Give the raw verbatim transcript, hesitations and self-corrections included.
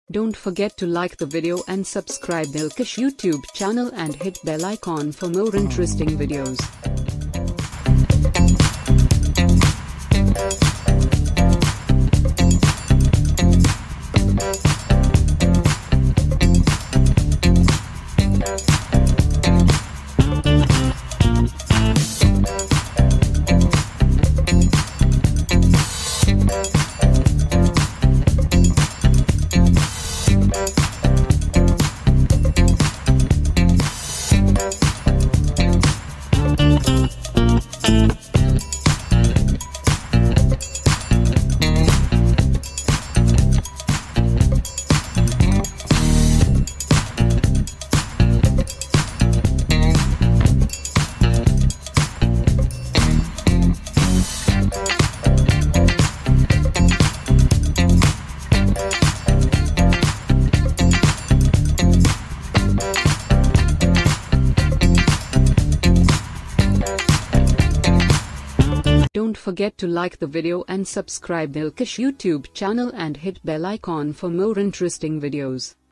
Don't forget to like the video and subscribe Dilkash YouTube channel and hit bell icon for more interesting videos. Don't forget to like the video and subscribe Dilkash YouTube channel and hit bell icon for more interesting videos.